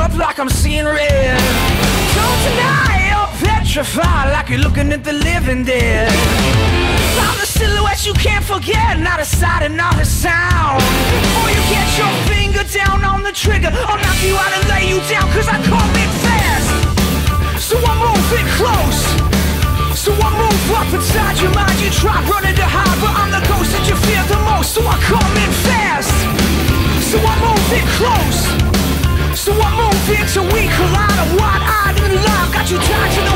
up like I'm seeing red. Don't deny you're petrified, like you're looking at the living dead. I'm the silhouette you can't forget, not a sight and not a sound. Before you get your finger down on the trigger, I'll knock you out and lay you down, cause I come in fast. So I move it close, so I move up inside your mind. You try running to hide, but I'm the ghost that you fear the most. So I come in fast, so I move it close, so I move it till we collide. I'm wide-eyed and alive, got you tied to the